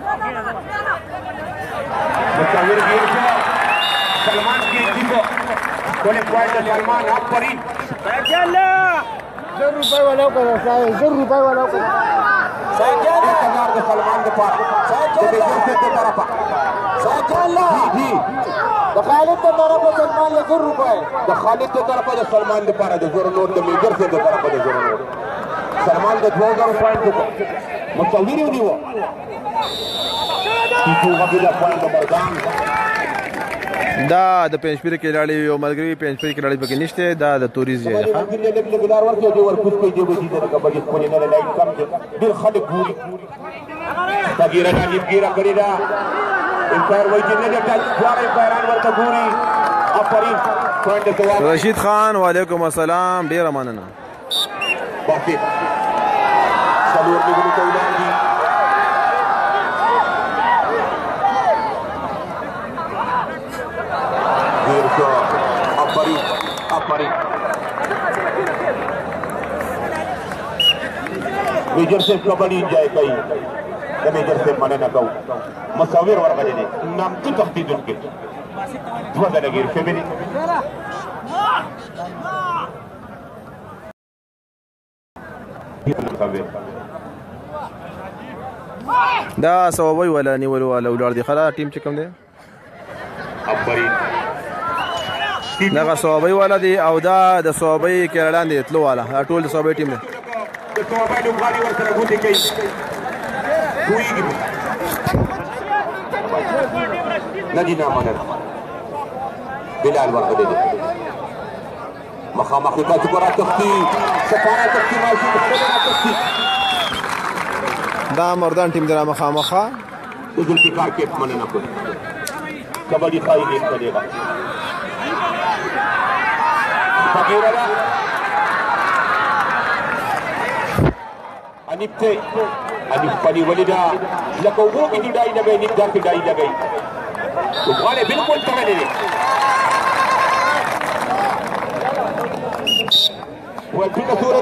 مصور ګیر سلمان کی دیکھو کولې پوائنټ سلمان اپری چلا زر روپے والا کرو صاحب زر روپے والا کرو ساجد ہزار کے سلمان کے پاس ساجد سے کے طرف ساجد جی خالد کے طرف سلمان نے زر روپے خالد کے طرف سلمان کے پاس زر نوٹ کے میجر سے کے طرف زر نوٹ سلمان کے دو ہزار پوائنٹ کو مصور ہی نہیں وہ کیوں قبیلہ پوائنٹ مردان دا د پنځپیر کې لاړې یو ملګری پنځپیر کې لاړې پکې نشته دا د توریز ځای ده ګلار ورته دی ورکوس کوي دی وځي د کبډي خپل نه لای کم ډیر خلک ګوري تغییر نه نیګیرا کړی دا انکار وایي چې نه ټاک ځوړې پیران ورته ګوري افرین پوینټ ته رشید خان وعلیکم السلام ډیر مننه باقي څلور نیولو ته ولاندې افرین افرین मेजर से कबड्डी इंजॉय कई द मेजर से मने न कहू मसाविर वर्ग ने नाम की तख्तीद उनके दुआ दलगीर फेमिनी دا سووي ولا نیول ولا ولر دي خلا ټیم چې کوم دی افرین دغه سووي ولا دي او دا د سووي کې وړاندې تلو والا ټول د سووي ټیم دی سوابای لوګالي ورسره غوټي کوي کویږي ندی نامنه بلال ورغله دي مخامخ ته چکرا تختی سفاره تختی ماشي خپله تختی دا مردان ټیم درا مخامخه دل کی کار کې مننه کوي کبډي خای دې کړيغا فقيرا انیپته انیپ پنی ولیدا لکه وو کې دی دای لګي نیپ دا کې دای لګي وګاله بالکل تړلې دي وای په صورت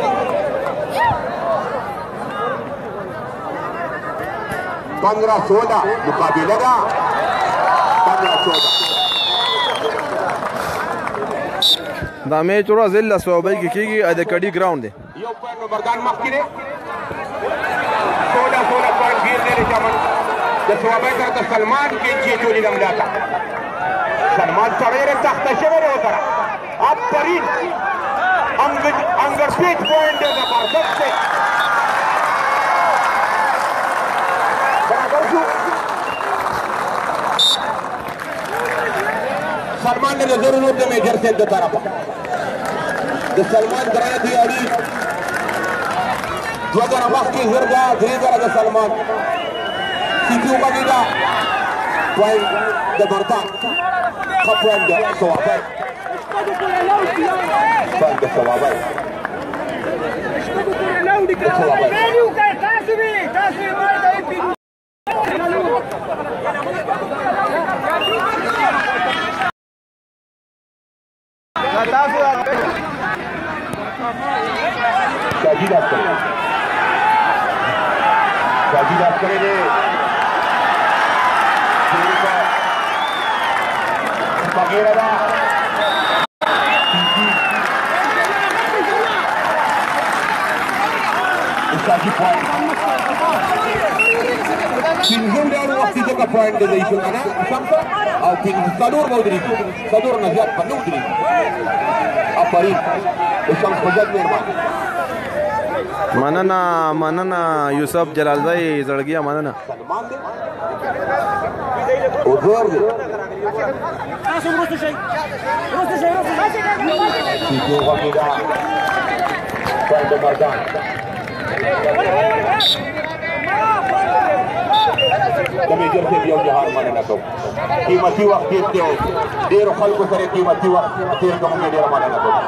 पंद्रह सोलह मुकाबला का पंद्रह सोलह دا میچ ورځ له صوبای کې کیږي د کډي ګراوند دی یو پوینټ مردان مخکې دی सोलह सोलह पॉइंट गिर ले चमन د صوبای تر سلمان کې چې ټولې لملاته سلمان سره تخت شوی وته افرین انګر انګر پیټ پوینټ د بارکټ سے برابر شو سلمان نے ضرور د میجر سے د طرف د سلمان درانه دی اړي دو هزار وخت کې زرګا درې زره د سلمان سیټو باندې دا پوینټ د بردان خپل د صوابای پوینټ د صوابای शाजी बात करे शाजी बात करे रे वगैरह शाजी पॉइंट सिंगल डाउन वक्त का पॉइंट दे इशू ना समझो और फिर सदूर मौदरी सदूर नजर पर नौदरी अपरी उसम फजल मेहरबान مننه مننه یوسف جلالزای زړګیا مننه سلمان دی او زور دی تاسو ورسته شي ورسته شي ورسته شي چې یو وګړه پاند مردان د میجر سے یو جهان مننه کو قیمتي وخت کې ډېر خلکو سره قیمتي وخت تیر کوم ډېر مننه کو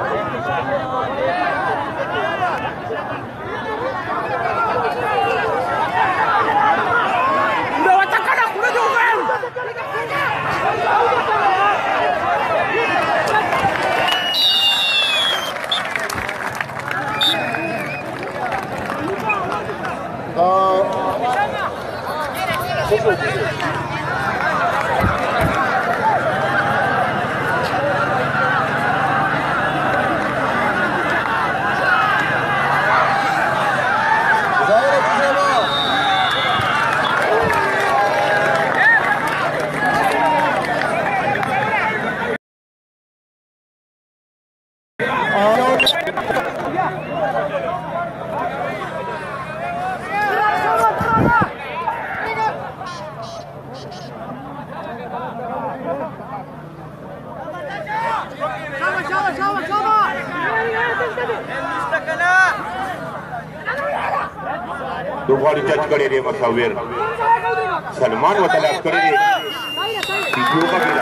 دوغاړي ټچ کړی دی مصور سلمان وتلاش کړی دی ویډیو وګوره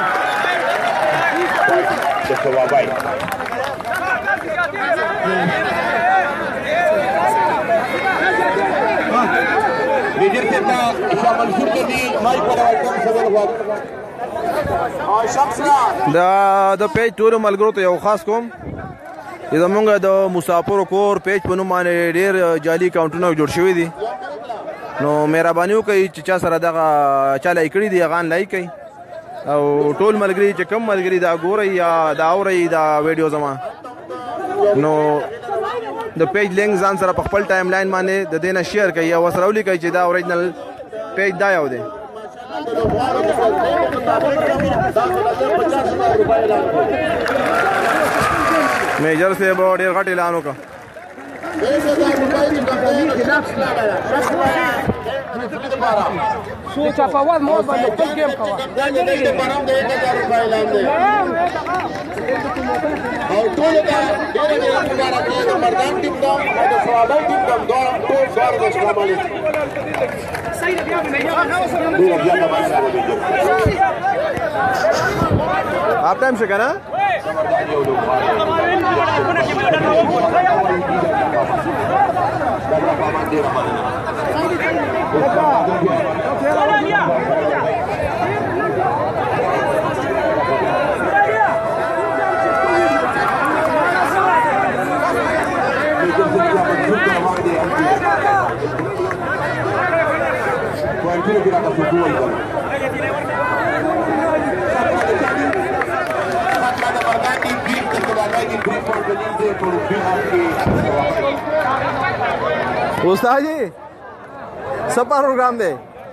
د ثوابای میجر کېتا شاه منصور کدي مای په راوړم سوال وخت او شخصا دا د پیج ټول ملګرو ته یو خاص کوم زمونږ د مسافر کور پیج په نوم باندې ډېر جعلي اکاونټونه جوړ شوي دي نو مهرباني وکړئ چې چا سره دغه چا لایک کړي دي هغه لایک کړئ او ټول ملګري چې کم ملګري دا ګورئ یا دا اورئ دا ویډیو زما نو د پیج لینک ځان سره په خپل ټایم لاین باندې د دې نه شیر کړئ او ورسره ولیکئ چې دا اوریجنل پیج دا یو دی میجر صاحب ډېر غټ اعلان وکړ چاپاوال مو باندې خپل ګیم کوه او ټول دا ډېر ډېر مبارکي د مردان ټیم ته او د ثوابای ټیم ته دا ټول ځوار د اسلام علیکم आप टाइम से कहना उस्ताद जी सपा प्रोग्राम दे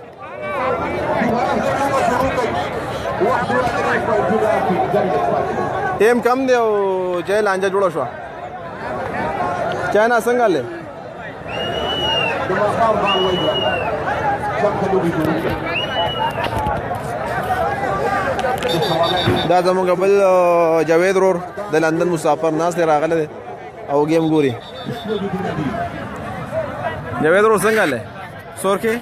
टेम कम दे जय लांजा जोड़ो शो चाइना संगाले دا زموږ بل جاوید رور د لندن مسافر ناس دی راغلی دی او ګیم ګوري جاوید رور څنګه دی سور کې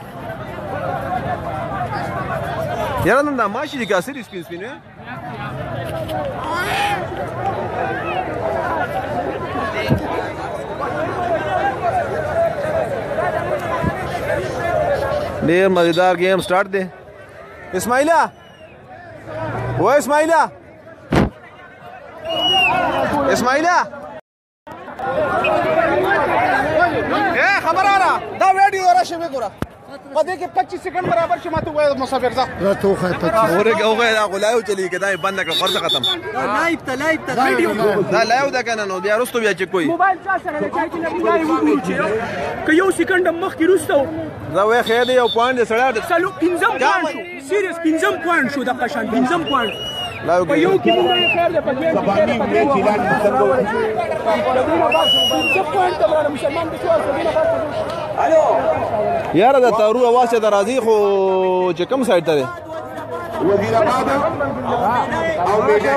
یاره نن دا ماشي دي که اصلي سپین سپین وی ډېر مزیدار گیم سٹارٹ دی اسماعیلا वो इस्माइला इस्माइला ए खबर आ रहा दा वीडियो रा शमे गोरा पदे के पच्चीस सेकंड बराबर शमा तो वो मुसाफिर सा तो है और हो गया गुलायो चली के दाई बंद कर खर्च खत्म लाइव ته लाइव ته ویډیو دا لایو دا کنه نو بیا رستو بیا چک کوئی موبایل چا سره چای چې لګای وګورو چې که یو سکند مخ کې رستو دا وې خیر دی یو پوینټ سره سلو پنځم پوینټ شو سیریس پنځم پوینټ شو د قشان پنځم پوینټ لایو په یو کې موږ خیر ده په دې کې خیر په دې الو یار دا تارو आवाज ته راځي خو چې کوم سایت ته وزیر آباد او میډیا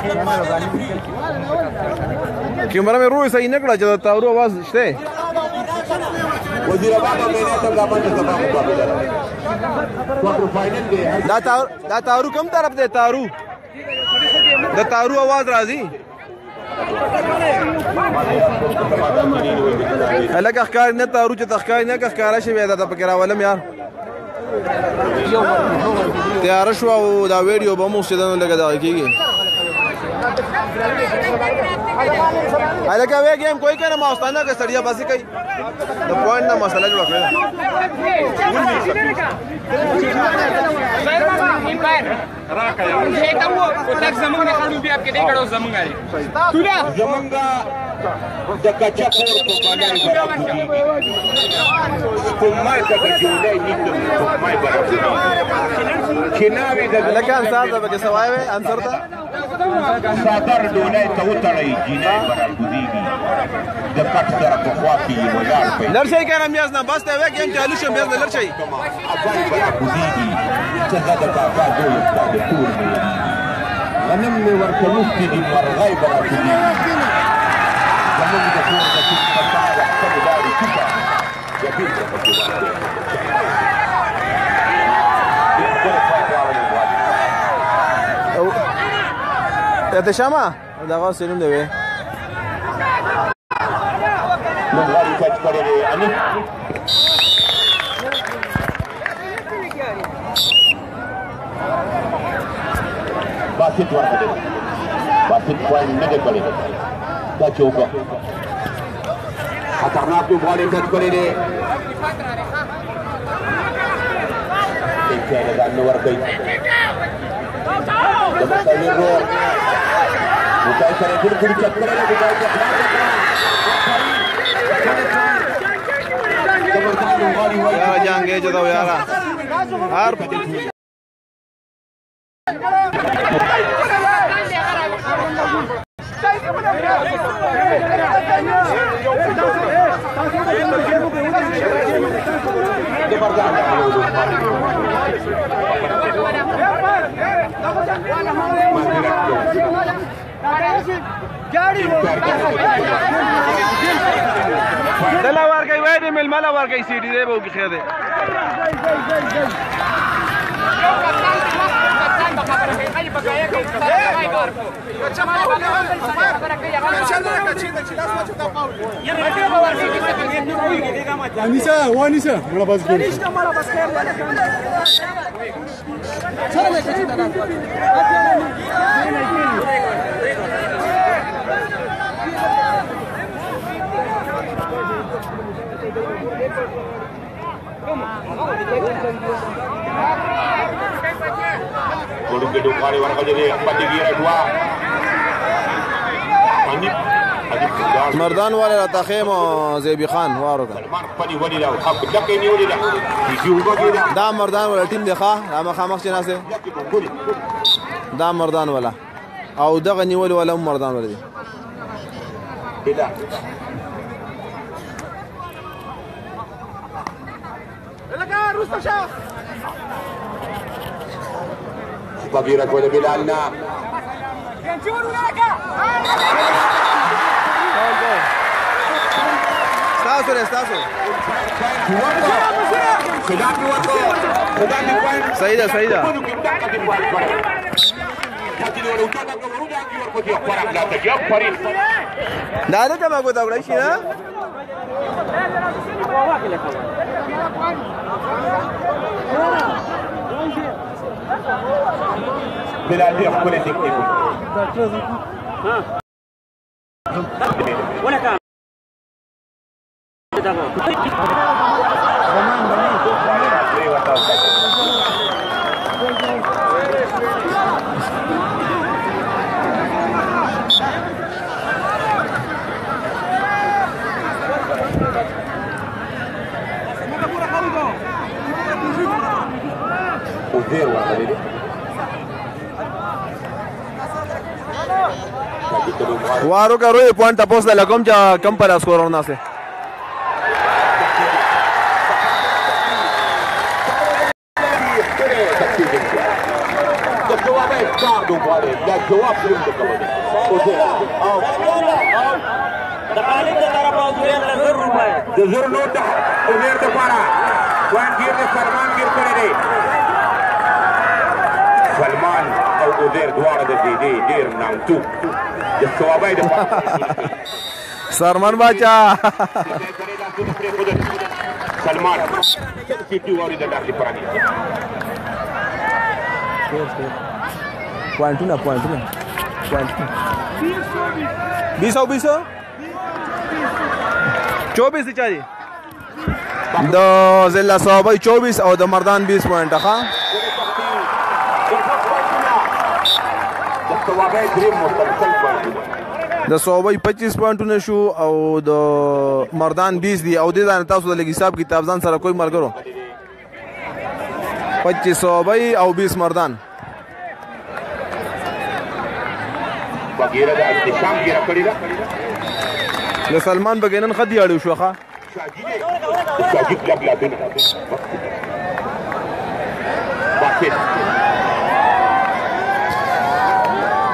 کیمرا مې روي صحیح نه کړه چې دا تارو आवाज شته وزیر آباد او میډیا ته د باندې سبا مقابله ده کوارټر فائنل دی دا تارو دا تارو کوم طرف دی تارو دا تارو आवाज راځي هلکه ښکار نه تارو چې تخکار نه ښکارا شي بیا دا پکې راولم یار تیار شو او دا ویډیو به مو ستدنو لګا دا کیږي هلکه وې گیم کوئی کنه ما واستانه کې سړیا باسي کوي د پوینټ نه مسله جوړ کړل راکا یو ته وو او تک زمونږ نه خړو بیا کې دې کړو زمونږ لري تولا زمونږ د کچا کور په باندې کومای ته جوړای نیته کومای برابر چناوي د هلکه انصار دا به سوای وي انصر ته صادر ډولای ته وتړی جینای برابرېږي د کټ سره په خوا کې ولاړ په لړشي کنه میاز نه بس ته وې گیم چالو شو میاز نه لړشي برابرېږي څنګه د بابا دوی د ټول غنم مې ورته مفتي دي مرغۍ به راته دي زموږ د کور د سیند په سر د خپلې لارې ټیټه بیا بېرته پکې باندې احتشامه دغه سینم دی وی نغاري ټچ کړی دی انیس باسط ورغلی باسط پوینټ نه دی کړی دا چوکه خطرناک لوبغاړی ټچ کړی دی انچای له ځان نه ورکوي د مصور رول مچای سره ګډ ګډ چک کړی دی مچای ته خلاص کړه یا جنگ یې جدا یارا هر دلا ورګي وای دی مل مل ورګي سي ډي دی به خیر دی انیسا وانیسا مړه بس ګور Gol gedung kali warga jadi empat tiga dua. Anip Anip مردان والا تخیم زیبی خان وارو کا سلمان پنی ونی دا خپ دکې نیولې دا یوګو کې دا دا مردان والا ټیم دی ښا دا مخامخ چې ناسه دا مردان والا او دغه نیول والا مردان والا دی دا لکه روستا شاه بغیرت ولې بلالنا تاسو له تاسو صحیح ده صحیح ده دا ده ما کو دا وړای شي نه بلال دې خپل تکنیک ولا كان وزير وعلي وارو کا روی پوینٹ تپوس له کوم چې کم پر اسکور ورنا سه جواب د خالد د طرفه زویر له زر روپۍ د زر نوټ عمر د پاره وان ګیر د سلمان ګیر کړی دی سلمان او عزیر دواړه د دې دې ډېر نامتو د ثوابای د پاره سرمن باچا سلمان سیټي واري د ډاکټر پرانی پوینټونه پوینټونه پوینټونه बीस او बीस चौबीस چاري د ضلع صوابي चौबीस او د مردان बीस پوینټ ښه د صوابي पच्चीस پوینټونه شو او د مردان बीस دي او د ځان تاسو د لګي حساب کتاب ځان سره کوئی ملګرو पच्चीस صوابي او बीस مردان وغیرہ د احتشام کې راکړی دا د سلمان بګینن خدي اړو شوخه شاجد لګ لابن باسط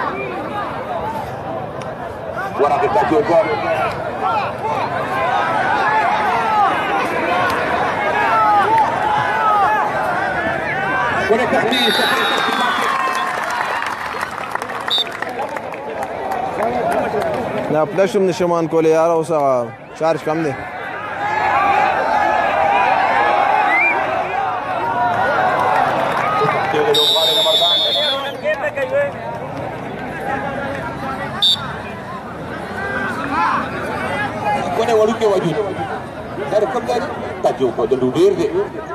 ورقة جوكر ورقة تحديد نه پلشم نشمان کولی یار اوس چارج کم دی کونه وړو کې وجود دا کوم ځای تاجو کو د ډیر دی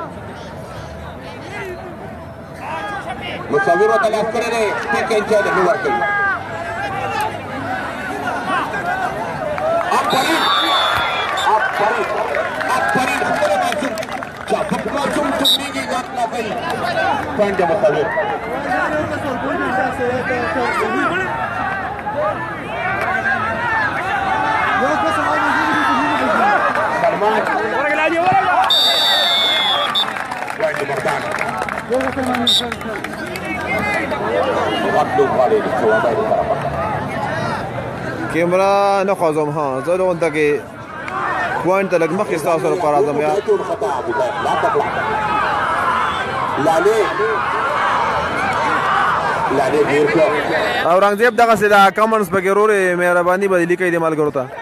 مصور وته لاس کړی دی سپیک انچ د نور کوي افرین افرین افرین خپل ماشوم چا په ماشوم څنګه غاټ نه کوي پاندې مصور سلمان وعند مردان غطلوا غالي للثوابات الطرفة کیمرا نه خوازم ها زه لغون ته کې پوینټ ته لږ مخکې ستاسو سره پر اعظم یا لالي لالي ډېر ښه اورنګزیب دغسې د کمنټس پکې رورې مهرباني به لیکئ دې ملګرو ته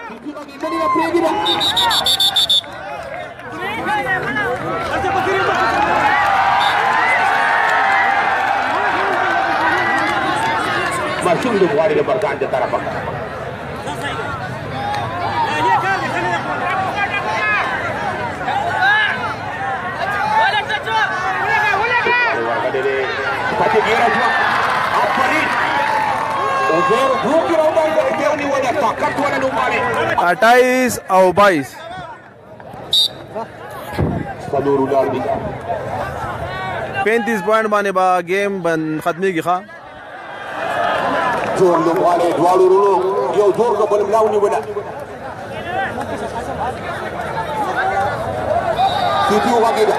ماشوم د غواړي د برکان د طرفه اٹھائیس او بائیس پینتیس پوائنٹ باندې با گیم بند ختمیږي ښه زور لوبغاړي دواړو ورونو یو زور کو بل ملا ونیوله سیټي وغږېده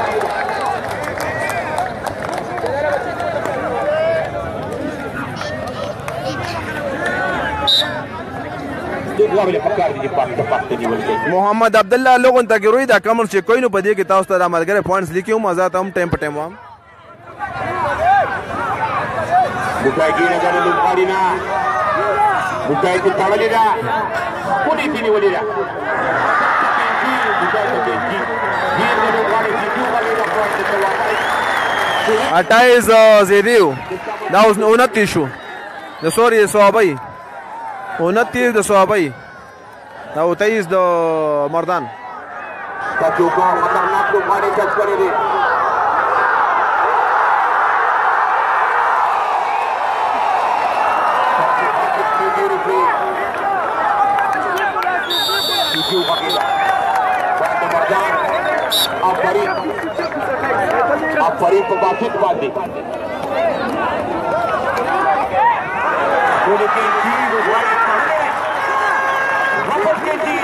محمد عبدالله لوګون ته ګروي دا کمن چې کوئی نو پدې کې تاسو ته د ملګری پوینټس لیکيو مزه ته هم ټایم په ټایم وام بوټای کې نه غره لوګاړي نه بوټای کې تاولې دا کونی تینی ولې دا بوټای کې کې ډیر لوګاړي چې دوه دا پوینټ اٹھائیس زیریو دا اوس انتیس شو د سوري صوابي انتیس د صوابي او تیئیس د مردان تاسو کو خطرناک لوګاړي ټچ کړی دی افرین افرین په باسط باندې ټول کې دي وایي واپس کې دي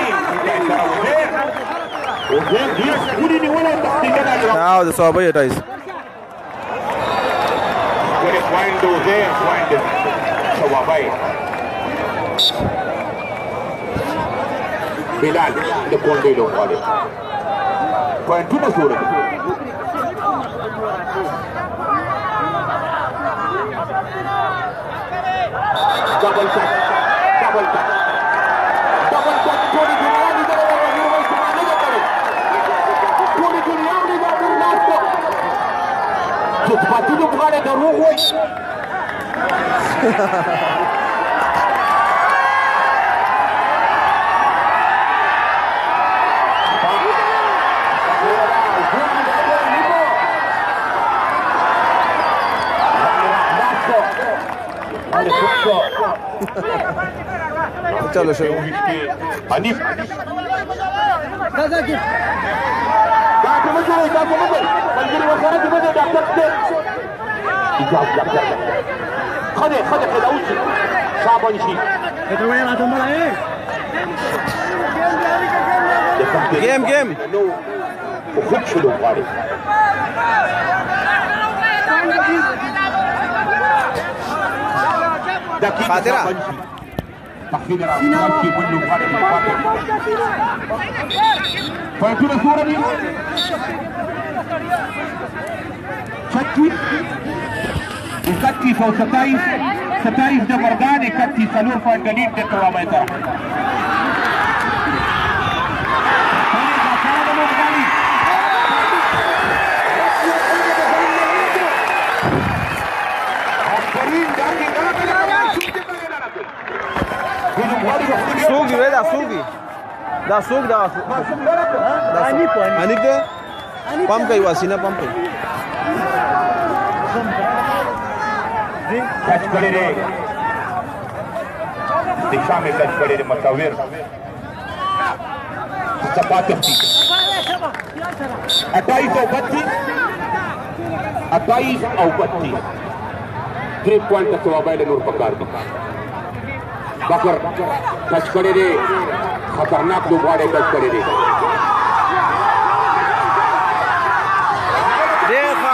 او دې دې سوري نیولای تخته نه او د صوابي اٹھائیس ګورې پوینټ دوه پوینټ صوابي بلال د کونډې لوبغاړي پوینټونه سور دي ډبل ټاپ ډبل ټاپ ډبل ټاپ ټولې دنیا دې د ورو استعمال نه کوي ټولې دنیا دې د ورو ناستو چې پاتې لوبغاړي دروغ وایي चलो शुरू حنيف هذا كيف قاعد مجري قاعد مجري مجري وخرج مجري دكتور إجاب دكتور خذ خذ خذ أوشي صعب شيء وين هتمر عليه جيم جيم وخد شلو غاري خاطرة تخفيض الأوقات في كل مباراة مباراة فيكون الصورة دي شكي يكتي فو ستايف ستايف ده مردان يكتي سلور فان قليل ده توابا يترى سوق دی دا سوق دی دا سوق دا انیپ انیپ ده پمپ کوي واسینه پمپ کوي टच करे रे दिशा में टच करे रे मसाविर सपाती अट्ठाईस और बत्तीस अट्ठाईस और बत्तीस थ्री पॉइंट का सवाल नूर पकार बकर टच करे रे खतरनाक दोबारे टच करे रे देखा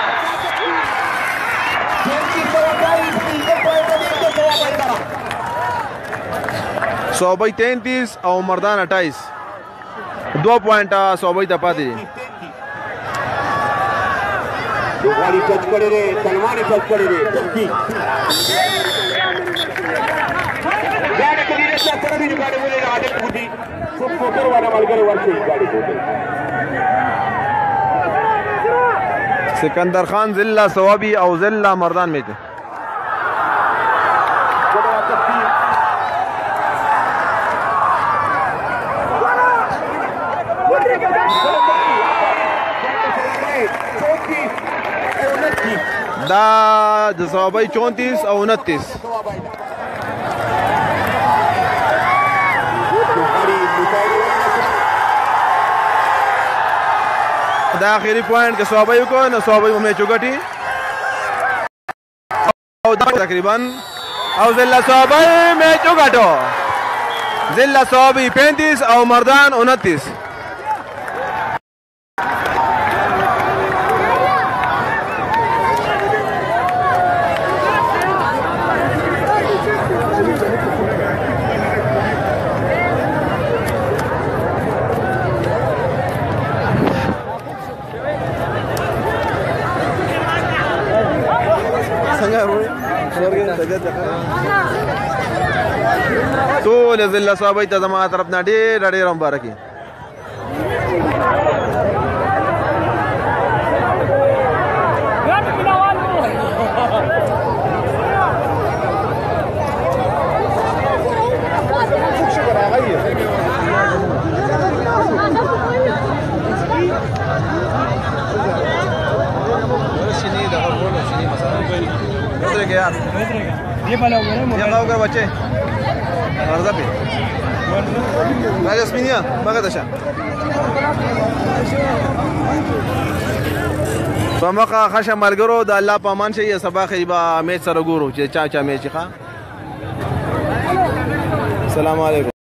सौबई तैंतीस और मर्दान अट्ठाईस दो पॉइंट सौबई तपा दी दोबारी टच करे रे सलमान टच करे रे गाड़ी को नीचे टच करे रे गाड़ी बोले आगे कूदी सब फोकर वाला माल करे वर्ष गाड़ी को सिकंदर खान जिला सवाबी और जिला मर्दान में थे दा सवाबी चौंतीस और उनतीस दा आखिरी पॉइंट के सवाबी को न सवाबी में चुगटी तकरीबन और जिला सवाबी में चुगटो जिला सवाबी पैंतीस और मर्दान उनतीस ټول ځله صاحب ته زما طرف نه ډېر ډېر مبارکي ये वाला ये का बच्चे अर्जा पे राजस्मिनिया बघा तशा فمقا خشم مرګرو د الله په امان شي سبا خیبه میچ سره ګورو چې چا چا میچ ښه السلام علیکم